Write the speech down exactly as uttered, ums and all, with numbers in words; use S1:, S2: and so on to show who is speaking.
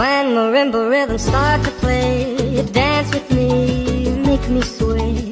S1: When marimba rhythms start to play, you dance with me, make me sway.